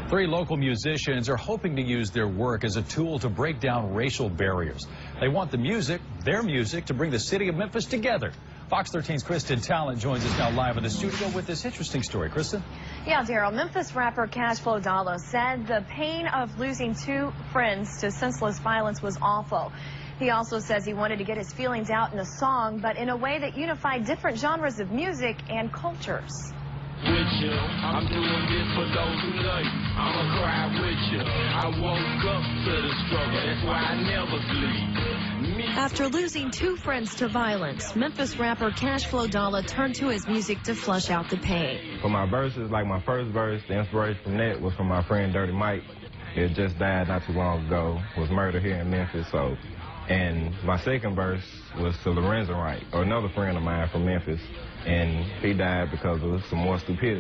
Three local musicians are hoping to use their work as a tool to break down racial barriers. They want the music, their music, to bring the city of Memphis together. Fox 13's Kristen Talent joins us now live in the studio with this interesting story. Kristen? Yeah, Daryl, Memphis rapper Cashflow Dollar said the pain of losing two friends to senseless violence was awful. He also says he wanted to get his feelings out in a song, but in a way that unified different genres of music and cultures. With you, I'm doing this for those who love you. I'ma cry with you. I woke up to the struggle, that's why I never sleep. After losing two friends to violence, Memphis rapper Cashflow Dollar turned to his music to flush out the pain. For my verses, like my first verse, the inspiration from that was from my friend Dirty Mike. It just died not too long ago, was murdered here in Memphis. And my second verse was to Lorenzo Wright, or another friend of mine from Memphis. And he died because of some more stupidity.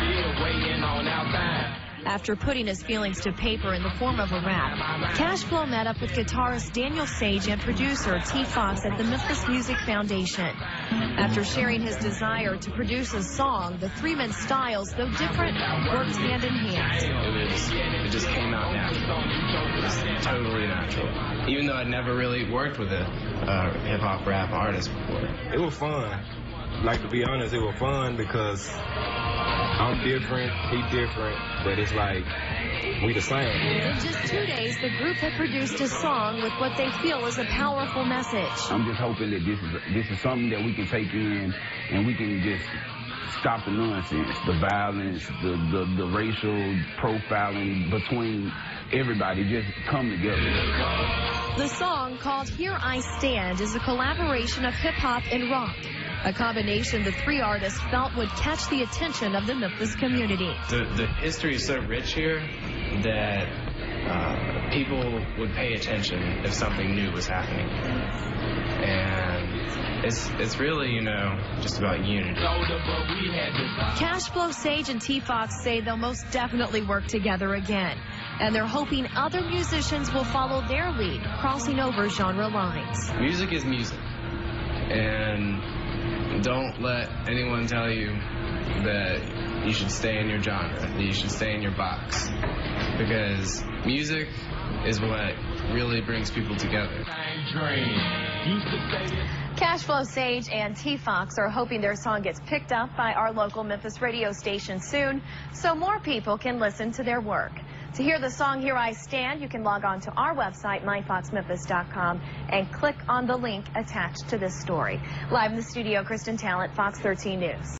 After putting his feelings to paper in the form of a rap, Cashflow met up with guitarist Daniel Sage and producer T. Fox at the Memphis Music Foundation. After sharing his desire to produce a song, the three men's styles, though different, worked hand in hand. It just came out natural. It was totally natural. Even though I'd never really worked with a hip-hop rap artist before. It was fun. Like, to be honest, it was fun because I'm different, he different, but it's like we the same. In just 2 days, the group had produced a song with what they feel is a powerful message. I'm just hoping that this is something that we can take in and we can just stop the nonsense, the violence, the racial profiling between everybody. Just come together. The song, called Here I Stand, is a collaboration of hip-hop and rock, a combination the three artists felt would catch the attention of the Memphis community. The history is so rich here that people would pay attention if something new was happening. And it's really, just about unity. Cashflow, Sage, and T. Fox say they'll most definitely work together again. And they're hoping other musicians will follow their lead, crossing over genre lines. Music is music. And don't let anyone tell you that you should stay in your genre, that you should stay in your box. Because music is what really brings people together. Cashflow, Sage, and T. Fox are hoping their song gets picked up by our local Memphis radio station soon, so more people can listen to their work. To hear the song Here I Stand, you can log on to our website, myfoxmemphis.com, and click on the link attached to this story. Live in the studio, Kristen Talent, Fox 13 News.